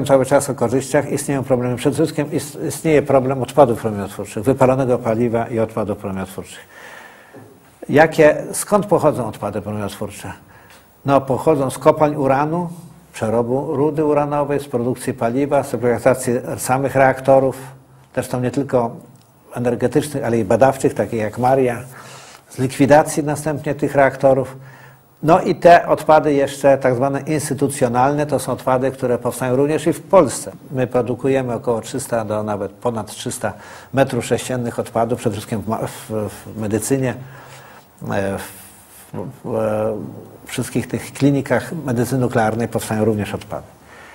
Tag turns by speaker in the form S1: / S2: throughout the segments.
S1: mówiłem cały czas o korzyściach, istnieją problemy. Przede wszystkim istnieje problem odpadów promieniotwórczych, wypalonego paliwa i odpadów promieniotwórczych. Skąd pochodzą odpady promieniotwórcze? No, pochodzą z kopalń uranu, przerobu rudy uranowej, z produkcji paliwa, z eksploatacji samych reaktorów, zresztą nie tylko energetycznych, ale i badawczych, takich jak Maria, z likwidacji następnie tych reaktorów. No i te odpady jeszcze tak zwane instytucjonalne, to są odpady, które powstają również i w Polsce. My produkujemy około 300 do nawet ponad 300 metrów sześciennych odpadów, przede wszystkim w medycynie, w wszystkich tych klinikach medycyny nuklearnej powstają również odpady.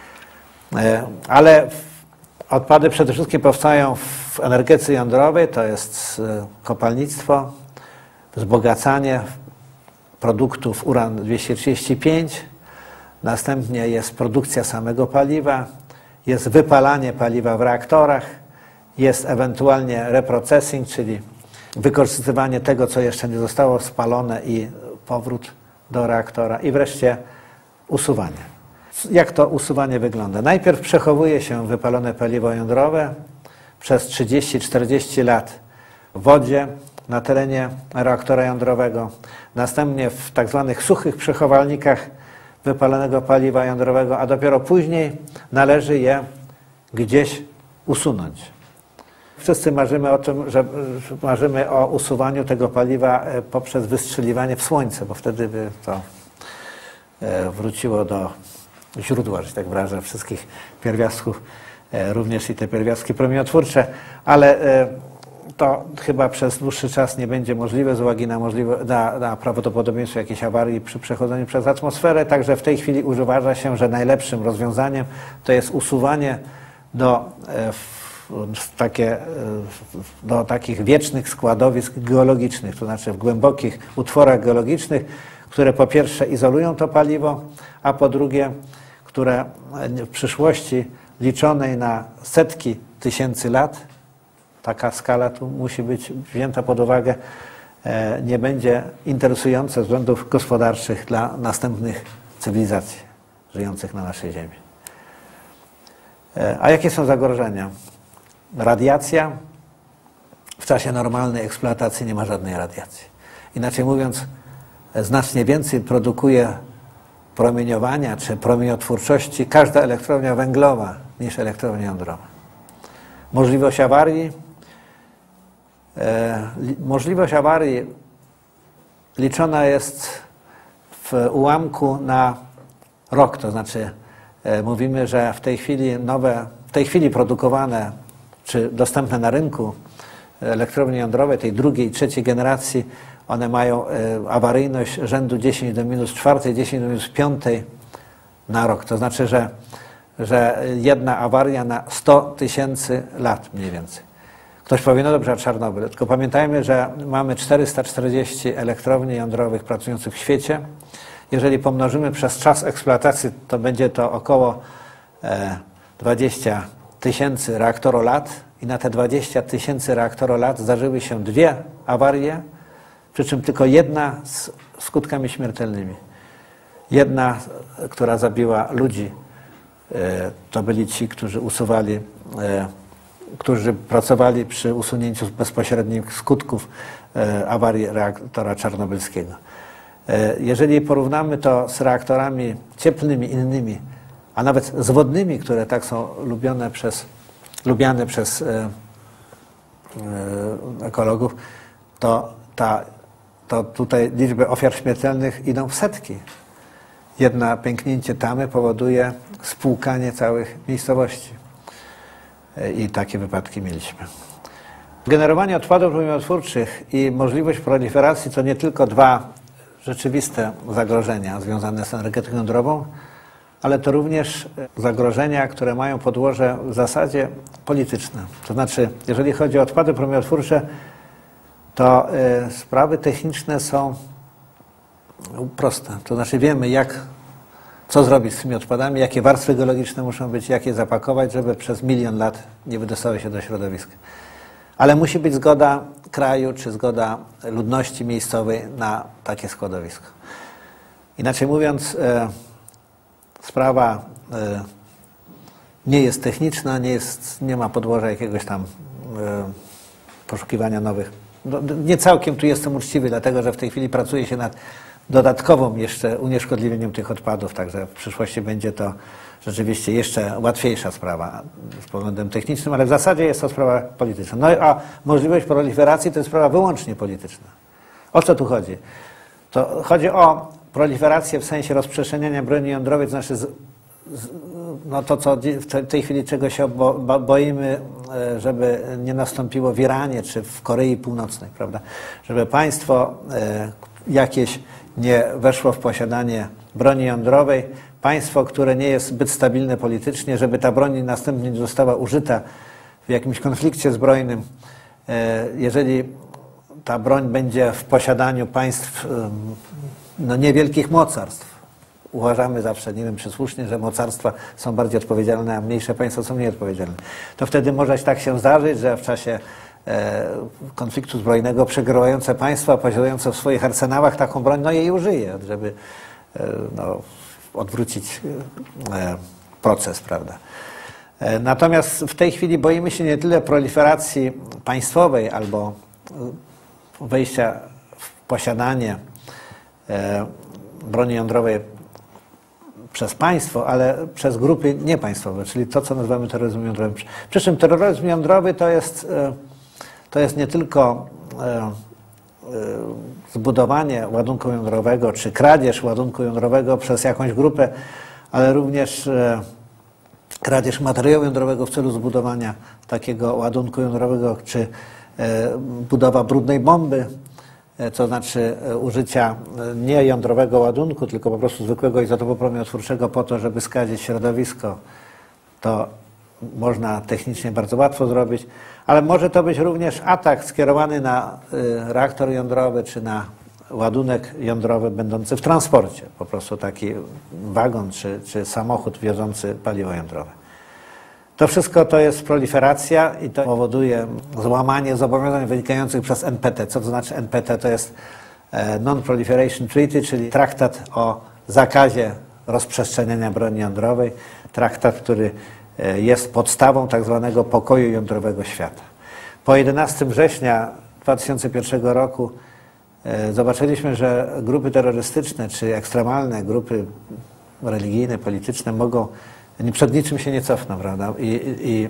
S1: Ale odpady przede wszystkim powstają w energetyce jądrowej, to jest kopalnictwo, wzbogacanie produktów uran-235, następnie jest produkcja samego paliwa, jest wypalanie paliwa w reaktorach, jest ewentualnie reprocessing, czyli wykorzystywanie tego, co jeszcze nie zostało spalone i powrót do reaktora i wreszcie usuwanie. Jak to usuwanie wygląda? Najpierw przechowuje się wypalone paliwo jądrowe przez 30-40 lat w wodzie na terenie reaktora jądrowego, następnie w tak zwanych suchych przechowalnikach wypalonego paliwa jądrowego, a dopiero później należy je gdzieś usunąć. Wszyscy marzymy o tym, że marzymy o usuwaniu tego paliwa poprzez wystrzeliwanie w słońce, bo wtedy by to wróciło do źródła, że tak wyrażę, wszystkich pierwiastków, również i te pierwiastki promieniotwórcze, ale to chyba przez dłuższy czas nie będzie możliwe z uwagi na prawdopodobieństwo jakiejś awarii przy przechodzeniu przez atmosferę, także w tej chwili uważa się, że najlepszym rozwiązaniem to jest usuwanie do takich wiecznych składowisk geologicznych, to znaczy w głębokich utworach geologicznych, które po pierwsze izolują to paliwo, a po drugie, które w przyszłości liczonej na setki tysięcy lat, taka skala tu musi być wzięta pod uwagę, nie będzie interesująca ze względów gospodarczych dla następnych cywilizacji żyjących na naszej Ziemi. A jakie są zagrożenia? Radiacja. W czasie normalnej eksploatacji nie ma żadnej radiacji. Inaczej mówiąc, znacznie więcej produkuje promieniowania czy promieniotwórczości każda elektrownia węglowa niż elektrownia jądrowa. Możliwość awarii. Możliwość awarii liczona jest w ułamku na rok, to znaczy mówimy, że w tej chwili produkowane czy dostępne na rynku elektrownie jądrowe tej drugiej i trzeciej generacji, one mają awaryjność rzędu 10 do minus 4, 10 do minus 5 na rok. To znaczy, że jedna awaria na 100 tysięcy lat mniej więcej. Ktoś powie, no dobrze, a Czarnobyl. Tylko pamiętajmy, że mamy 440 elektrowni jądrowych pracujących w świecie. Jeżeli pomnożymy przez czas eksploatacji, to będzie to około 20 tysięcy reaktorolat i na te 20 tysięcy reaktorolat zdarzyły się dwie awarie, przy czym tylko jedna z skutkami śmiertelnymi. Jedna, która zabiła ludzi, to byli ci, którzy którzy pracowali przy usunięciu bezpośrednich skutków awarii reaktora czarnobylskiego. Jeżeli porównamy to z reaktorami cieplnymi innymi, a nawet z wodnymi, które tak są lubiane przez ekologów, to tutaj liczby ofiar śmiertelnych idą w setki. Jedno pęknięcie tamy powoduje spłukanie całych miejscowości. I takie wypadki mieliśmy. Generowanie odpadów promieniotwórczych i możliwość proliferacji to nie tylko dwa rzeczywiste zagrożenia związane z energetyką jądrową, ale to również zagrożenia, które mają podłoże w zasadzie polityczne. To znaczy, jeżeli chodzi o odpady promieniotwórcze, to sprawy techniczne są proste. To znaczy wiemy, co zrobić z tymi odpadami, jakie warstwy geologiczne muszą być, jak je zapakować, żeby przez 1 000 000 lat nie wydostały się do środowiska. Ale musi być zgoda kraju czy zgoda ludności miejscowej na takie składowisko. Inaczej mówiąc, sprawa nie jest techniczna, nie ma podłoża jakiegoś tam poszukiwania nowych. No, nie całkiem tu jestem uczciwy, dlatego że w tej chwili pracuje się nad dodatkowym jeszcze unieszkodliwieniem tych odpadów, także w przyszłości będzie to rzeczywiście jeszcze łatwiejsza sprawa z względem technicznym, ale w zasadzie jest to sprawa polityczna. No a możliwość proliferacji to jest sprawa wyłącznie polityczna. O co tu chodzi? To chodzi o proliferację w sensie rozprzestrzeniania broni jądrowej, to znaczy no to, co w tej chwili czego się boimy, żeby nie nastąpiło w Iranie czy w Korei Północnej, prawda? Żeby państwo jakieś nie weszło w posiadanie broni jądrowej, państwo, które nie jest zbyt stabilne politycznie, żeby ta broń następnie nie została użyta w jakimś konflikcie zbrojnym. Jeżeli ta broń będzie w posiadaniu państw no, niewielkich mocarstw, uważamy zawsze, nie wiem czy słusznie, że mocarstwa są bardziej odpowiedzialne, a mniejsze państwa są mniej odpowiedzialne, to wtedy może tak się zdarzyć, że w czasie konfliktu zbrojnego przegrywające państwa posiadające w swoich arsenałach taką broń, no jej użyje, żeby no, odwrócić proces, prawda. Natomiast w tej chwili boimy się nie tyle proliferacji państwowej albo wejścia w posiadanie broni jądrowej przez państwo, ale przez grupy niepaństwowe, czyli to, co nazywamy terroryzmem jądrowym. Przy czym terroryzm jądrowy to jest nie tylko zbudowanie ładunku jądrowego, czy kradzież ładunku jądrowego przez jakąś grupę, ale również kradzież materiału jądrowego w celu zbudowania takiego ładunku jądrowego, czy budowa brudnej bomby, to znaczy użycia nie jądrowego ładunku, tylko po prostu zwykłego izotopu promieniotwórczego po to, żeby skadzić środowisko. To można technicznie bardzo łatwo zrobić, ale może to być również atak skierowany na reaktor jądrowy, czy na ładunek jądrowy będący w transporcie. Po prostu taki wagon, czy samochód wiozący paliwo jądrowe. To wszystko to jest proliferacja i to powoduje złamanie zobowiązań wynikających przez NPT. Co to znaczy NPT? To jest Non-Proliferation Treaty, czyli traktat o zakazie rozprzestrzeniania broni jądrowej. Traktat, który jest podstawą tak zwanego pokoju jądrowego świata. Po 11 września 2001 roku zobaczyliśmy, że grupy terrorystyczne czy ekstremalne grupy religijne, polityczne mogą, przed niczym się nie cofną, prawda? I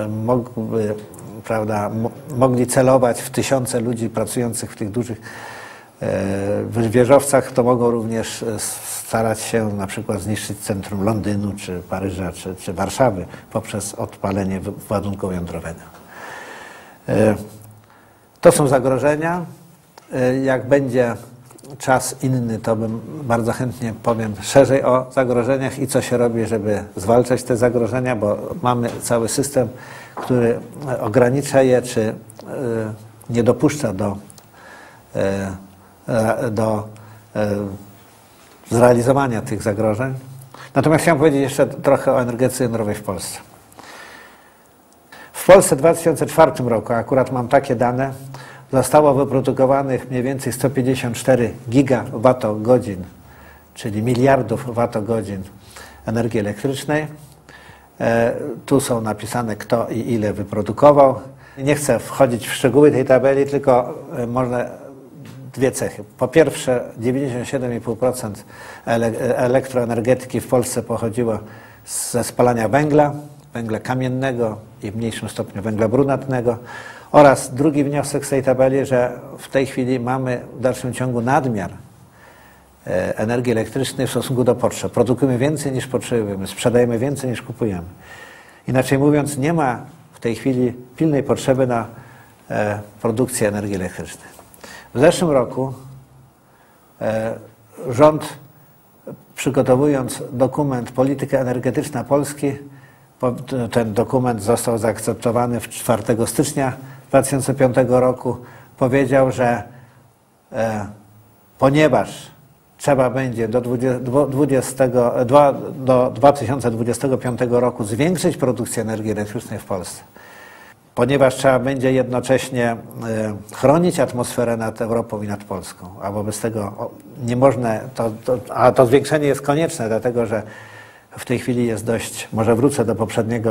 S1: mogli celować w tysiące ludzi pracujących w tych dużych wieżowcach, to mogą również starać się na przykład zniszczyć centrum Londynu, czy Paryża, czy Warszawy poprzez odpalenie ładunku jądrowego. To są zagrożenia. Jak będzie czas inny, to bym bardzo chętnie powiem szerzej o zagrożeniach i co się robi, żeby zwalczać te zagrożenia, bo mamy cały system, który ogranicza je, czy nie dopuszcza do zrealizowania tych zagrożeń. Natomiast chciałem powiedzieć jeszcze trochę o energetyce jądrowej w Polsce. W Polsce w 2004 roku, akurat mam takie dane, zostało wyprodukowanych mniej więcej 154 gigawatogodzin, czyli miliardów watogodzin energii elektrycznej. Tu są napisane, kto i ile wyprodukował. Nie chcę wchodzić w szczegóły tej tabeli, tylko można dwie cechy. Po pierwsze, 97,5% elektroenergetyki w Polsce pochodziło ze spalania węgla kamiennego i w mniejszym stopniu węgla brunatnego. Oraz drugi wniosek z tej tabeli, że w tej chwili mamy w dalszym ciągu nadmiar energii elektrycznej w stosunku do potrzeb. Produkujemy więcej niż potrzebujemy, sprzedajemy więcej niż kupujemy. Inaczej mówiąc, nie ma w tej chwili pilnej potrzeby na produkcję energii elektrycznej. W zeszłym roku rząd, przygotowując dokument Polityka energetyczna Polski, ten dokument został zaakceptowany 4 stycznia 2005 roku, powiedział, że ponieważ trzeba będzie do 2025 roku zwiększyć produkcję energii elektrycznej w Polsce, ponieważ trzeba będzie jednocześnie chronić atmosferę nad Europą i nad Polską, a wobec tego nie można, a to zwiększenie jest konieczne, dlatego że w tej chwili jest dość, może wrócę do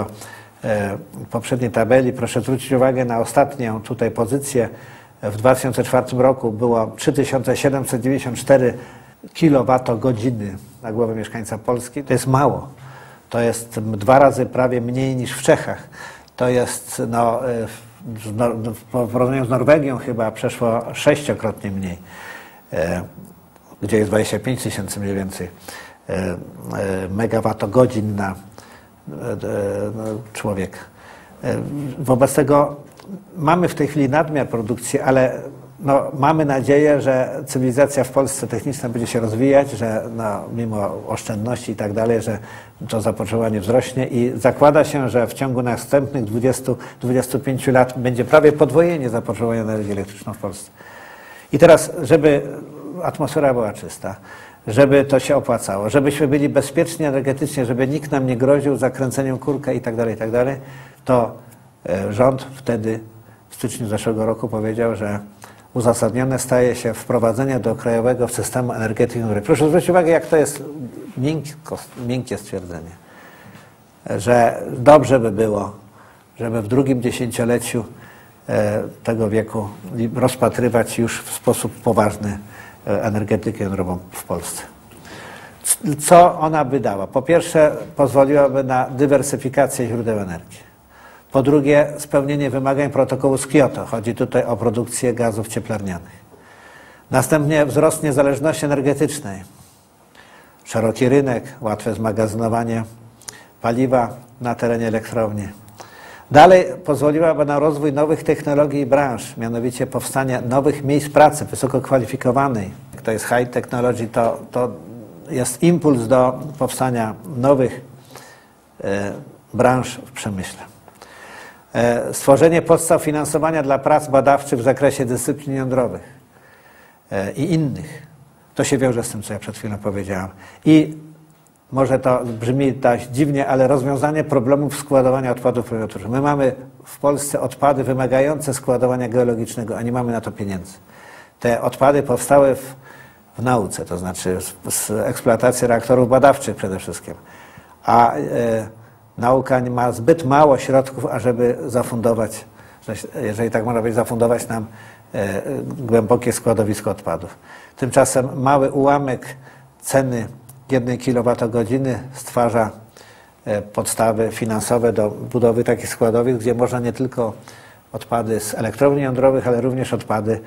S1: poprzedniej tabeli. Proszę zwrócić uwagę na ostatnią tutaj pozycję. W 2004 roku było 3794 kWh na głowę mieszkańca Polski. To jest mało. To jest 2 razy prawie mniej niż w Czechach. To jest w porównaniu z Norwegią chyba przeszło 6-krotnie mniej, gdzie jest 25 tysięcy mniej więcej megawattogodzin na człowieka. Wobec tego mamy w tej chwili nadmiar produkcji, ale mamy nadzieję, że cywilizacja w Polsce techniczna będzie się rozwijać, że mimo oszczędności i tak dalej, że to zapotrzebowanie wzrośnie i zakłada się, że w ciągu następnych 20-25 lat będzie prawie podwojenie zapotrzebowania na energię elektryczną w Polsce. I teraz, żeby atmosfera była czysta, żeby to się opłacało, żebyśmy byli bezpieczni energetycznie, żeby nikt nam nie groził zakręceniem kurka i tak dalej, to rząd wtedy w styczniu zeszłego roku powiedział, że uzasadnione staje się wprowadzenie do krajowego systemu energetyki jądrowej. Proszę zwrócić uwagę, jak to jest miękkie stwierdzenie, że dobrze by było, żeby w drugim dziesięcioleciu tego wieku rozpatrywać już w sposób poważny energetykę jądrową w Polsce. Co ona by dała? Po pierwsze, pozwoliłaby na dywersyfikację źródeł energii. Po drugie, spełnienie wymagań protokołu z Kioto. Chodzi tutaj o produkcję gazów cieplarnianych. Następnie wzrost niezależności energetycznej. Szeroki rynek, łatwe zmagazynowanie paliwa na terenie elektrowni. Dalej pozwoliłaby na rozwój nowych technologii i branż, mianowicie powstanie nowych miejsc pracy wysoko kwalifikowanej. To jest high technology, to jest impuls do powstania nowych branż w przemyśle. Stworzenie podstaw finansowania dla prac badawczych w zakresie dyscyplin jądrowych i innych. To się wiąże z tym, co ja przed chwilą powiedziałem. I może to brzmi dość dziwnie, ale rozwiązanie problemów składowania odpadów promieniotwórczych. My mamy w Polsce odpady wymagające składowania geologicznego, a nie mamy na to pieniędzy. Te odpady powstały w nauce, to znaczy z eksploatacji reaktorów badawczych przede wszystkim. A nauka ma zbyt mało środków, ażeby zafundować, jeżeli tak można powiedzieć, zafundować nam głębokie składowisko odpadów. Tymczasem mały ułamek ceny 1 kWh stwarza podstawy finansowe do budowy takich składowisk, gdzie można nie tylko odpady z elektrowni jądrowych, ale również odpady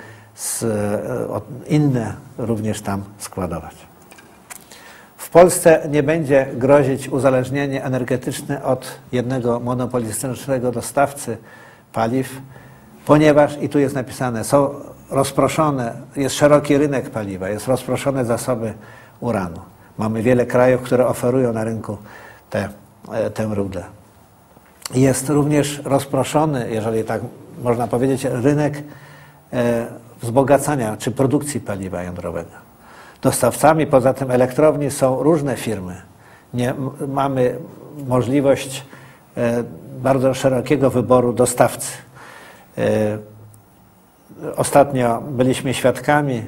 S1: inne również tam składować. W Polsce nie będzie grozić uzależnienie energetyczne od jednego monopolistycznego dostawcy paliw, ponieważ, i tu jest napisane, są rozproszone, jest szeroki rynek paliwa, jest rozproszone zasoby uranu. Mamy wiele krajów, które oferują na rynku tę rudę. Jest również rozproszony, jeżeli tak można powiedzieć, rynek wzbogacania czy produkcji paliwa jądrowego. Dostawcami poza tym elektrowni są różne firmy. Mamy możliwość bardzo szerokiego wyboru dostawcy. Ostatnio byliśmy świadkami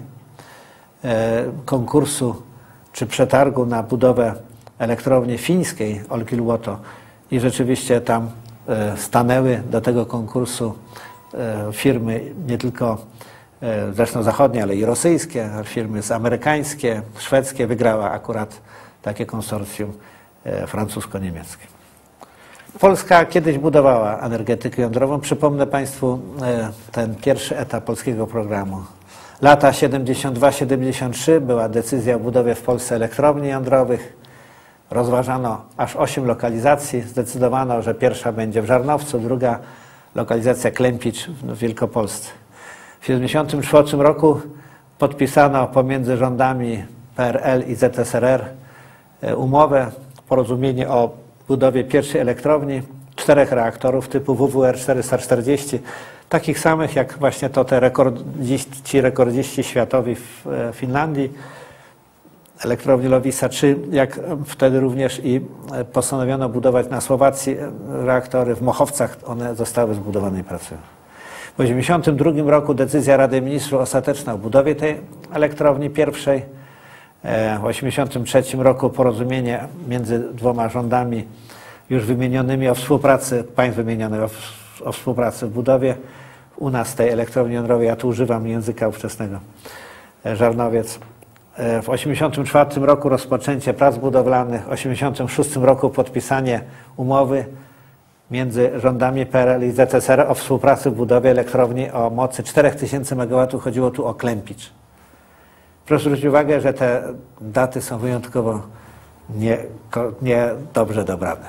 S1: konkursu czy przetargu na budowę elektrowni fińskiej Olkiluoto i rzeczywiście tam stanęły do tego konkursu firmy nie tylko zresztą zachodnie, ale i rosyjskie, firmy amerykańskie, szwedzkie. Wygrała akurat takie konsorcjum francusko-niemieckie. Polska kiedyś budowała energetykę jądrową. Przypomnę Państwu ten pierwszy etap polskiego programu. Lata 72-73 była decyzja o budowie w Polsce elektrowni jądrowych. Rozważano aż 8 lokalizacji. Zdecydowano, że pierwsza będzie w Żarnowcu, druga lokalizacja Klempicz w Wielkopolsce. W 1974 roku podpisano pomiędzy rządami PRL i ZSRR umowę, porozumienie o budowie pierwszej elektrowni, 4 reaktorów typu WWR 440, takich samych jak właśnie to te rekordziści światowi w Finlandii, elektrowni Lowiisa 3, jak wtedy również i postanowiono budować na Słowacji reaktory, w Mochowcach one zostały zbudowane i pracują. W 1982 roku decyzja Rady Ministrów ostateczna o budowie tej elektrowni pierwszej. W 1983 roku porozumienie między dwoma rządami już wymienionymi o współpracy, państw wymienionych o współpracy w budowie. U nas tej elektrowni jądrowej, ja tu używam języka ówczesnego, Żarnowiec. W 1984 roku rozpoczęcie prac budowlanych, w 1986 roku podpisanie umowy między rządami PRL i ZSRR o współpracy w budowie elektrowni o mocy 4000 MW. Chodziło tu o Klempicz. Proszę zwrócić uwagę, że te daty są wyjątkowo nie dobrze dobrane.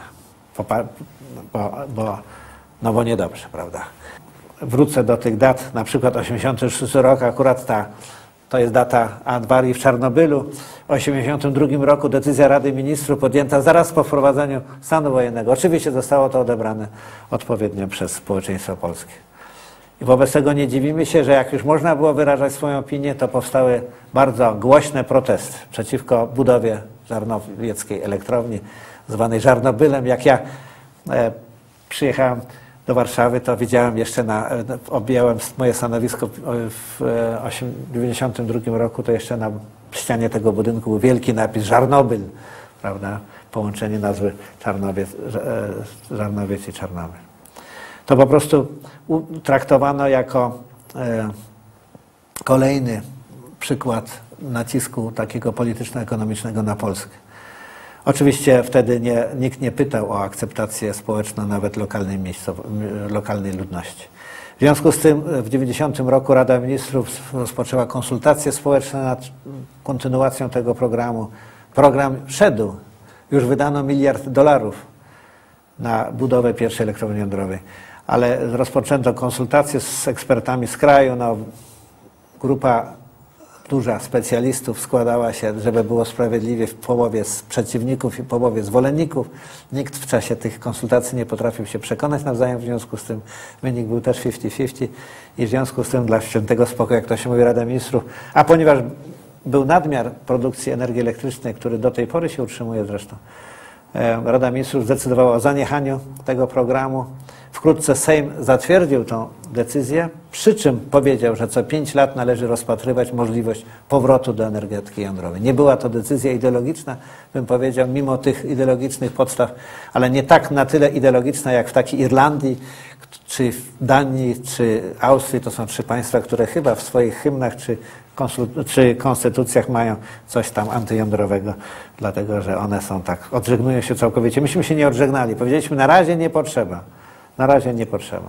S1: Bo niedobrze, prawda? Wrócę do tych dat, na przykład 86 rok, akurat to jest data awarii w Czarnobylu. W 1982 roku decyzja Rady Ministrów podjęta zaraz po wprowadzeniu stanu wojennego. Oczywiście zostało to odebrane odpowiednio przez społeczeństwo polskie. I wobec tego nie dziwimy się, że jak już można było wyrażać swoją opinię, to powstały bardzo głośne protesty przeciwko budowie żarnowieckiej elektrowni, zwanej Żarnobylem. Jak ja przyjechałem do Warszawy, to widziałem jeszcze objęłem moje stanowisko w 1992 roku, to jeszcze na ścianie tego budynku był wielki napis Żarnobyl, prawda? Połączenie nazwy Żarnowiec i Czarnobyl. To po prostu traktowano jako kolejny przykład nacisku takiego polityczno-ekonomicznego na Polskę. Oczywiście wtedy nikt nie pytał o akceptację społeczną nawet lokalnej ludności. W związku z tym w 1990 roku Rada Ministrów rozpoczęła konsultacje społeczne nad kontynuacją tego programu. Program szedł. Już wydano $1 miliard na budowę pierwszej elektrowni jądrowej. Ale rozpoczęto konsultacje z ekspertami z kraju. Grupa duża specjalistów składała się, żeby było sprawiedliwie, w połowie z przeciwników i w połowie zwolenników. Nikt w czasie tych konsultacji nie potrafił się przekonać nawzajem, w związku z tym wynik był też 50-50 i w związku z tym dla świętego spokoju, jak to się mówi, Rada Ministrów, a ponieważ był nadmiar produkcji energii elektrycznej, który do tej pory się utrzymuje zresztą, Rada Ministrów zdecydowała o zaniechaniu tego programu. Wkrótce Sejm zatwierdził tę decyzję, przy czym powiedział, że co 5 lat należy rozpatrywać możliwość powrotu do energetyki jądrowej. Nie była to decyzja ideologiczna, bym powiedział, mimo tych ideologicznych podstaw, ale nie tak na tyle ideologiczna jak w takiej Irlandii, czy w Danii, czy Austrii. To są 3 państwa, które chyba w swoich hymnach czy konstytucjach mają coś tam antyjądrowego, dlatego że one są tak, odżegnują się całkowicie. Myśmy się nie odżegnali. Powiedzieliśmy, na razie nie potrzeba. Na razie nie potrzeba.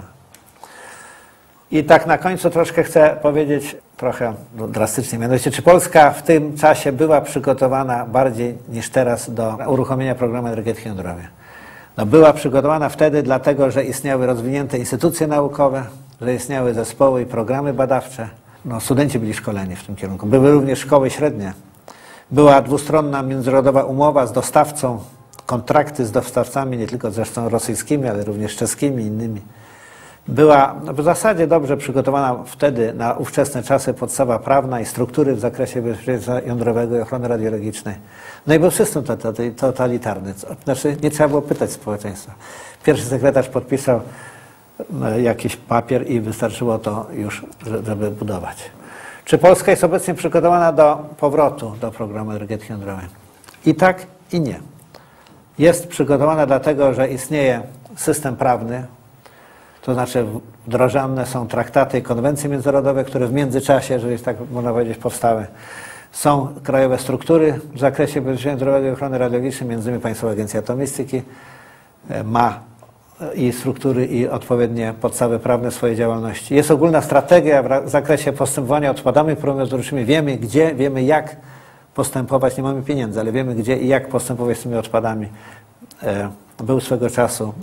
S1: I tak na końcu troszkę chcę powiedzieć, trochę drastycznie, mianowicie, czy Polska w tym czasie była przygotowana bardziej niż teraz do uruchomienia programu energetyki jądrowej? No, była przygotowana wtedy dlatego, że istniały rozwinięte instytucje naukowe, że istniały zespoły i programy badawcze. No, studenci byli szkoleni w tym kierunku. Były również szkoły średnie. Była dwustronna międzynarodowa umowa z dostawcą, kontrakty z dostawcami, nie tylko zresztą rosyjskimi, ale również czeskimi i innymi. Była w zasadzie dobrze przygotowana wtedy na ówczesne czasy podstawa prawna i struktury w zakresie bezpieczeństwa jądrowego i ochrony radiologicznej. No i był system totalitarny. Znaczy nie trzeba było pytać społeczeństwa. Pierwszy sekretarz podpisał jakiś papier i wystarczyło to już, żeby budować. Czy Polska jest obecnie przygotowana do powrotu do programu energetyki jądrowej? I tak, i nie. Jest przygotowana dlatego, że istnieje system prawny, to znaczy wdrażane są traktaty i konwencje międzynarodowe, które w międzyczasie, jeżeli tak można powiedzieć, powstały. Są krajowe struktury w zakresie bezpieczeństwa jądrowego i ochrony radiologicznej, między innymi Państwowa Agencja Atomistyki ma i struktury i odpowiednie podstawy prawne swojej działalności. Jest ogólna strategia w zakresie postępowania odpadami promieniotwórczymi. Wiemy gdzie, wiemy jak postępować. Nie mamy pieniędzy, ale wiemy gdzie i jak postępować z tymi odpadami. Był swego czasu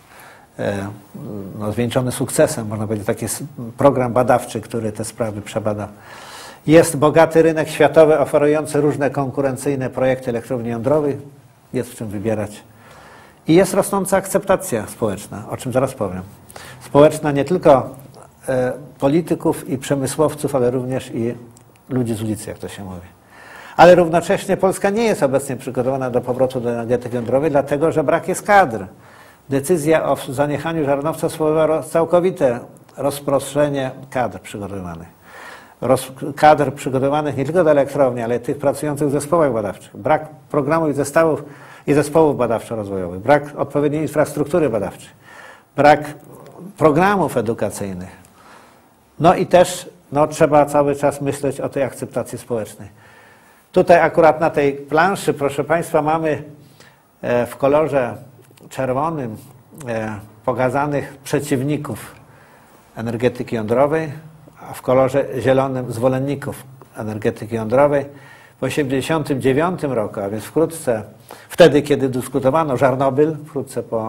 S1: zwieńczony sukcesem, można powiedzieć, taki program badawczy, który te sprawy przebadał. Jest bogaty rynek światowy oferujący różne konkurencyjne projekty elektrowni jądrowej. Jest w czym wybierać. I jest rosnąca akceptacja społeczna, o czym zaraz powiem. Społeczna nie tylko polityków i przemysłowców, ale również i ludzi z ulicy, jak to się mówi. Ale równocześnie Polska nie jest obecnie przygotowana do powrotu do energetyki jądrowej, dlatego że brak jest kadr. Decyzja o zaniechaniu żarnowca spowodowała całkowite rozproszenie kadr przygotowywanych. kadr przygotowanych nie tylko do elektrowni, ale tych pracujących w zespołach badawczych, brak programów i zespołów badawczo-rozwojowych, brak odpowiedniej infrastruktury badawczej, brak programów edukacyjnych. No i też trzeba cały czas myśleć o tej akceptacji społecznej. Tutaj akurat na tej planszy, proszę Państwa, mamy w kolorze czerwonym pokazanych przeciwników energetyki jądrowej, a w kolorze zielonym zwolenników energetyki jądrowej. W 1989 roku, a więc wkrótce, wtedy kiedy dyskutowano Czarnobyl, wkrótce po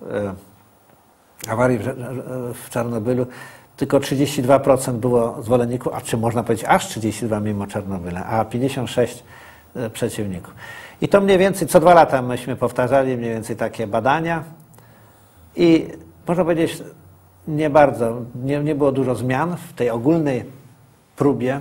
S1: awarii w Czarnobylu, tylko 32% było zwolenników, a czy można powiedzieć aż 32 mimo Czarnobyla, a 56 przeciwników. I to mniej więcej co 2 lata myśmy powtarzali mniej więcej takie badania i można powiedzieć nie bardzo, nie było dużo zmian w tej ogólnej próbie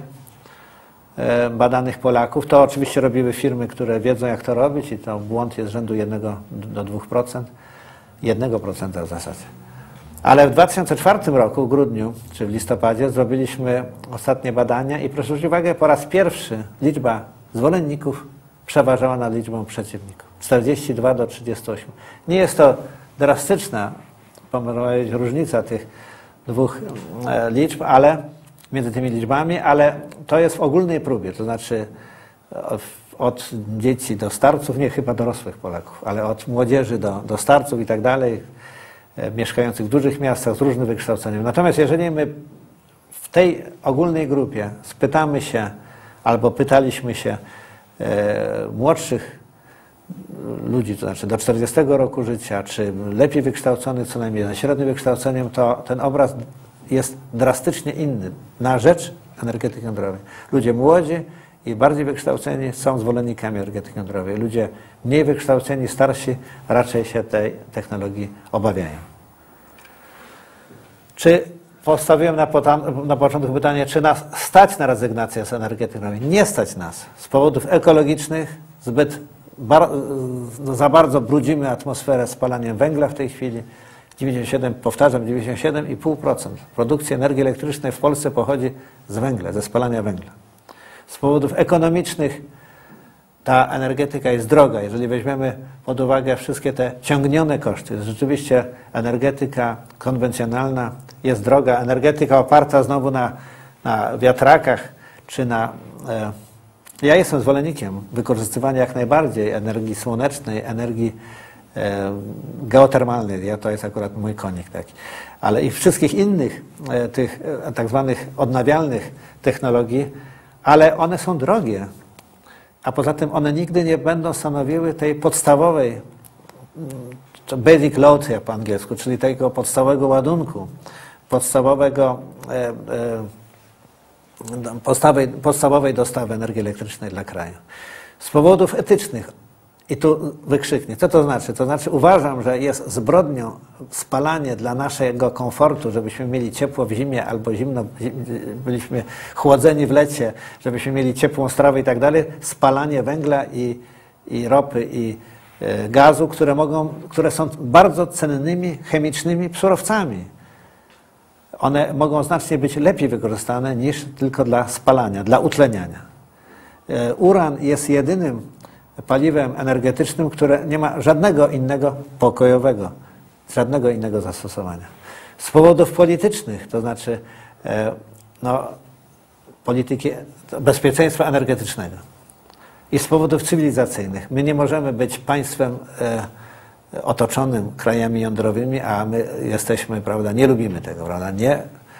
S1: badanych Polaków. To oczywiście robiły firmy, które wiedzą jak to robić i to błąd jest rzędu 1 do 2%, 1% w zasadzie. Ale w 2004 roku, w grudniu czy w listopadzie zrobiliśmy ostatnie badania i proszę zwrócić uwagę, po raz pierwszy liczba zwolenników przeważała nad liczbą przeciwników. 42 do 38. Nie jest to drastyczna różnica tych dwóch liczb, ale między tymi liczbami, ale to jest w ogólnej próbie, to znaczy od dzieci do starców, nie chyba dorosłych Polaków, ale od młodzieży do starców i tak dalej, mieszkających w dużych miastach z różnym wykształceniem. Natomiast jeżeli my w tej ogólnej grupie spytamy się, albo pytaliśmy się młodszych ludzi, to znaczy do 40 roku życia, czy lepiej wykształconych, co najmniej ze średnim wykształceniem, to ten obraz jest drastycznie inny na rzecz energetyki jądrowej. Ludzie młodzi i bardziej wykształceni są zwolennikami energetyki jądrowej. Ludzie mniej wykształceni, starsi raczej się tej technologii obawiają. Czy postawiłem na początku pytanie, czy nas stać na rezygnację z energetyki jądrowej? Nie stać nas. Z powodów ekologicznych za bardzo brudzimy atmosferę spalaniem węgla w tej chwili. 97,5% produkcji energii elektrycznej w Polsce pochodzi z węgla, ze spalania węgla. Z powodów ekonomicznych ta energetyka jest droga. Jeżeli weźmiemy pod uwagę wszystkie te ciągnione koszty, rzeczywiście energetyka konwencjonalna jest droga. Energetyka oparta znowu na wiatrakach czy na... Ja jestem zwolennikiem wykorzystywania jak najbardziej energii słonecznej, energii geotermalnej, to jest akurat mój konik taki, ale i wszystkich innych tych tak zwanych odnawialnych technologii, ale one są drogie, a poza tym one nigdy nie będą stanowiły tej podstawowej, basic load jak po angielsku, czyli tego podstawowego ładunku, podstawowej dostawy energii elektrycznej dla kraju. Z powodów etycznych, i tu wykrzyknik, co to znaczy? To znaczy uważam, że jest zbrodnią spalanie dla naszego komfortu, żebyśmy mieli ciepło w zimie albo zimno, byliśmy chłodzeni w lecie, żebyśmy mieli ciepłą strawę i tak dalej, spalanie węgla i ropy i gazu, które są bardzo cennymi chemicznymi surowcami. One mogą znacznie być lepiej wykorzystane niż tylko dla spalania, dla utleniania. Uran jest jedynym paliwem energetycznym, które nie ma żadnego innego pokojowego, żadnego innego zastosowania. Z powodów politycznych, to znaczy polityki bezpieczeństwa energetycznego i z powodów cywilizacyjnych. My nie możemy być państwem otoczonym krajami jądrowymi, a my jesteśmy, prawda, nie lubimy tego, prawda, nie.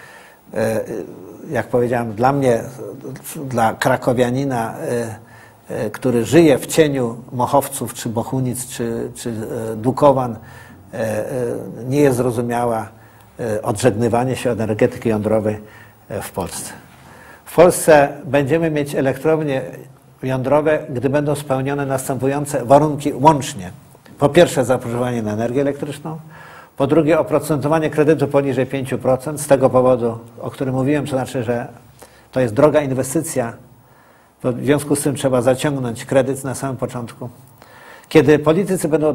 S1: Jak powiedziałem, dla mnie, dla krakowianina, który żyje w cieniu Mochowców, czy Bohunic, czy Dukowan, nie jest zrozumiała odżegnywanie się od energetyki jądrowej w Polsce. W Polsce będziemy mieć elektrownie jądrowe, gdy będą spełnione następujące warunki łącznie. Po pierwsze zapotrzebowanie na energię elektryczną, po drugie oprocentowanie kredytu poniżej 5%, z tego powodu, o którym mówiłem, to znaczy, że to jest droga inwestycja, w związku z tym trzeba zaciągnąć kredyt na samym początku. Kiedy politycy będą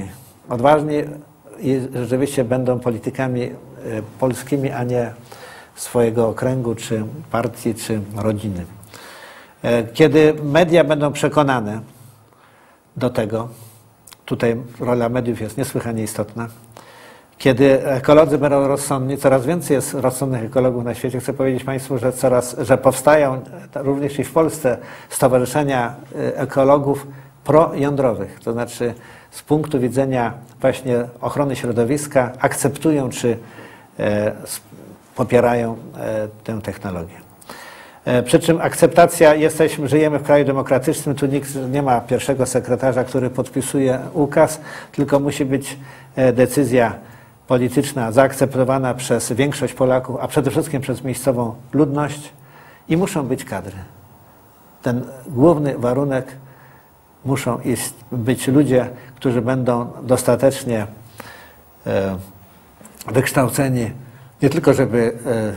S1: odważni i rzeczywiście będą politykami polskimi, a nie swojego okręgu, czy partii, czy rodziny. Kiedy media będą przekonane do tego, tutaj rola mediów jest niesłychanie istotna, kiedy ekolodzy będą rozsądni, coraz więcej jest rozsądnych ekologów na świecie. Chcę powiedzieć Państwu, że powstają również i w Polsce stowarzyszenia ekologów projądrowych. To znaczy z punktu widzenia właśnie ochrony środowiska akceptują czy popierają tę technologię. Przy czym akceptacja, żyjemy w kraju demokratycznym, tu nikt nie ma pierwszego sekretarza, który podpisuje ukaz, tylko musi być decyzja polityczna zaakceptowana przez większość Polaków, a przede wszystkim przez miejscową ludność i muszą być kadry. Ten główny warunek muszą być ludzie, którzy będą dostatecznie wykształceni, nie tylko żeby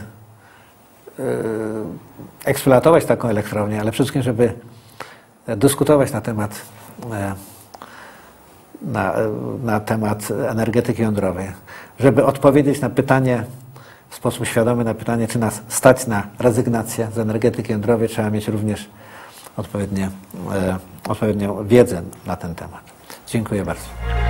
S1: eksploatować taką elektrownię, ale przede wszystkim, żeby dyskutować na temat energetyki jądrowej, żeby odpowiedzieć na pytanie, w sposób świadomy na pytanie, czy nas stać na rezygnację z energetyki jądrowej, trzeba mieć również odpowiednią wiedzę na ten temat. Dziękuję bardzo.